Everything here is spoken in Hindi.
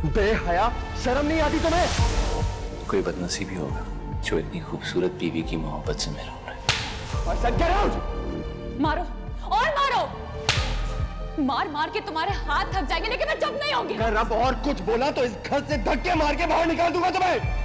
बेहया, शर्म नहीं आती तुम्हें? कोई बदनसीबी होगा जो इतनी खूबसूरत बीवी की मोहब्बत से महरूम रहे। मारो और मारो, मार मार के तुम्हारे हाथ थक जाएंगे, लेकिन मैं जब नहीं होंगी। अगर अब और कुछ बोला तो इस घर से धक्के मार के बाहर निकाल दूंगा तुम्हें।